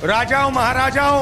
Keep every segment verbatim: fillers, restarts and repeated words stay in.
राजाओं महाराजाओं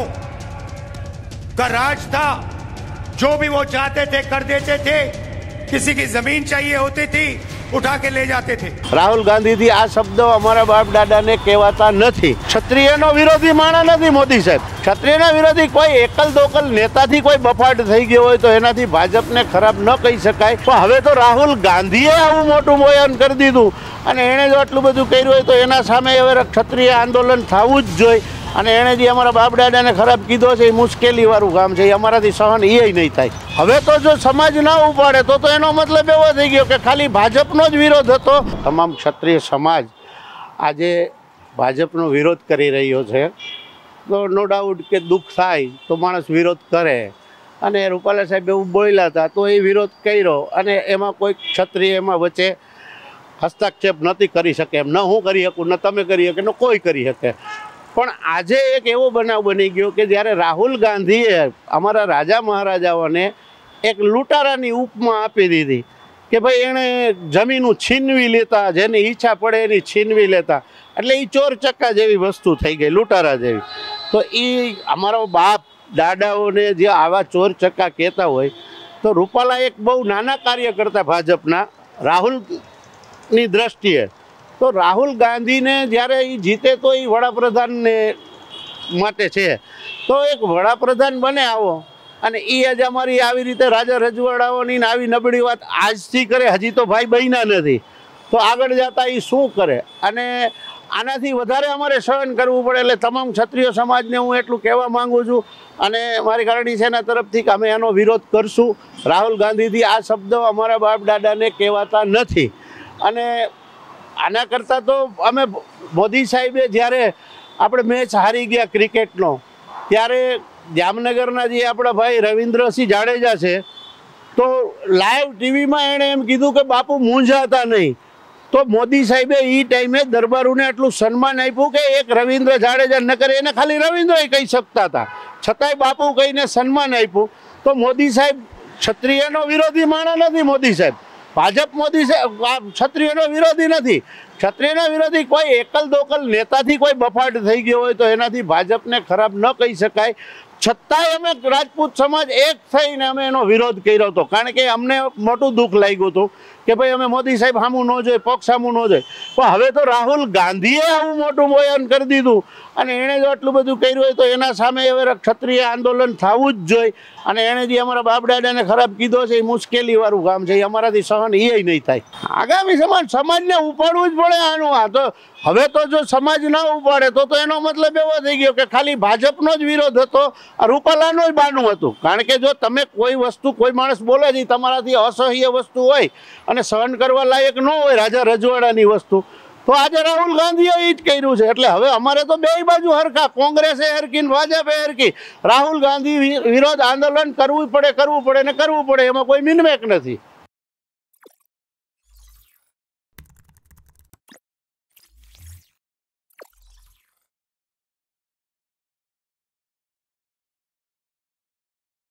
का राज था। जो भी वो चाहते थे कर देते थे। किसी की जमीन चाहिए होती थी उठा के ले जाते थे। राहुल गांधी थी आ शब्दों अमरा बाप दादा ने कहवाता नहीं। क्षत्रियनो विरोधी माणस नहीं मोदी साहेब। क्षत्रियना विरोधी कोई एकल दोकल नेता थी कोई बफाट थई गयो होय तो एनाथी भाजपने खराब न कही शकाय। पण हवे तो राहुल गांधीए आवुं मोटुं बयान करी दीधुं अने एणे जो आटલું બધું કર્યું હોય તો એના સામે હવે ક્ષત્રિય આંદોલન થવું જ જોઈએ। અને એણે જે અમારા બાપ દાદાને ખરાબ કીધો છે એ મુશ્કેલીવાળું કામ છે, એ અમારાથી સહન એ નહીં થાય। હવે તો જો સમાજ ના ઉપાડે તો તો એનો મતલબ એવો થઈ ગયો કે ખાલી ભાજપનો જ વિરોધ હતો। તમામ ક્ષત્રિય સમાજ આજે ભાજપનો વિરોધ કરી રહ્યો છે તો નો ડાઉટ કે દુઃખ થાય તો માણસ વિરોધ કરે। અને રૂપાલા સાહેબ એવું બોલ્યા હતા તો એ વિરોધ કર્યો અને એમાં કોઈ ક્ષત્રિય એમાં વચ્ચે હસ્તક્ષેપ નથી કરી શકે એમ। ન હું કરી શકું ન તમે કરી શકે ન કોઈ કરી શકે। પણ આજે એક એવો બનાવ બની ગયો કે જ્યારે રાહુલ ગાંધીએ અમારા રાજા મહારાજાઓને એક લૂંટારાની ઉપમા આપી દીધી કે ભાઈ એણે જમીનું છીનવી લેતા, જેની ઈચ્છા પડે એની છીનવી લેતા, એટલે એ ચોર ચક્કા જેવી વસ્તુ થઈ ગઈ, લૂંટારા જેવી। તો એ અમારો બાપ દાદાઓને જે આવા ચોર ચક્કા કહેતા હોય તો રૂપાલા એક બહુ નાના કાર્ય કરતા ભાજપના રાહુલની દ્રષ્ટિએ। તો રાહુલ ગાંધીને જ્યારે એ જીતે તો એ વડાપ્રધાનને માટે છે તો એક વડાપ્રધાન બને આવો અને એ આજે અમારી આવી રીતે રાજા રજવાડાઓની આવી નબળી વાત આજથી કરે, હજી તો ભાઈ બન્યા નથી તો આગળ જતા એ શું કરે। અને આનાથી વધારે અમારે સહન કરવું પડે। એટલે તમામ ક્ષત્રિય સમાજને હું એટલું કહેવા માગું છું અને મારી કારણી સેના તરફથી અમે એનો વિરોધ કરશું। રાહુલ ગાંધીથી આ શબ્દો અમારા બાપ દાદાને કહેવાતા નથી। અને આના કરતાં તો અમે મોદી સાહેબે જ્યારે આપણે મેચ હારી ગયા ક્રિકેટનો ત્યારે જામનગરના જે આપણા ભાઈ રવિન્દ્રસિંહ જાડેજા છે તો લાઈવ ટીવીમાં એણે એમ કીધું કે બાપુ મૂંઝાતા નહીં। તો મોદી સાહેબે એ ટાઈમે દરબારોને આટલું સન્માન આપ્યું કે એક રવિન્દ્ર જાડેજા ન કરે એને ખાલી રવિન્દ્ર કહી શકતા હતા, છતાંય બાપુ કહીને સન્માન આપ્યું। તો મોદી સાહેબ ક્ષત્રિયનો વિરોધી માણસ નથી। મોદી સાહેબ ભાજપ મોદી ક્ષત્રિયનો વિરોધી નથી। ક્ષત્રિયના વિરોધી કોઈ એકલ દોકલ નેતાથી કોઈ બફાટ થઈ ગયો હોય તો એનાથી ભાજપને ખરાબ ન કહી શકાય। છતાંય અમે રાજપૂત સમાજ એક થઈને અમે એનો વિરોધ કર્યો હતો કારણ કે અમને મોટું દુઃખ લાગ્યું હતું કે ભાઈ અમે મોદી સાહેબ સામું ન જોઈએ, પક્ષ સામું ન જોઈએ। પણ હવે તો રાહુલ ગાંધીએ આવું મોટું બયાન કરી દીધું અને એણે જો આટલું બધું કર્યું હોય તો એના સામે હવે ક્ષત્રિય આંદોલન થવું જ જોઈએ। અને એણે જે અમારા બાપ દાદાને ખરાબ કીધો છે એ મુશ્કેલીવાળું કામ છે, એ અમારાથી સહન એ નહીં થાય। આગામી સમાજ સમાજને ઉપાડવું જ પડે આનું। આ તો હવે તો જો સમાજ ના ઉપાડે તો તો એનો મતલબ એવો થઈ ગયો કે ખાલી ભાજપનો જ વિરોધ હતો, રૂપાલાનો જ બાનું હતું। કારણ કે જો તમે કોઈ વસ્તુ કોઈ માણસ બોલે છે તમારાથી અસહ્ય વસ્તુ હોય અને સહન કરવા લાયક ન હોય રાજા રજવાડાની વસ્તુ તો આજે રાહુલ ગાંધીએ એ જ કર્યું છે। એટલે હવે અમારે તો બે બાજુ હરખા, કોંગ્રેસે હરકી ને ભાજપે હરકી। રાહુલ ગાંધી વિરોધ આંદોલન કરવું પડે કરવું પડે ને કરવું પડે, એમાં કોઈ મિનમેક નથી।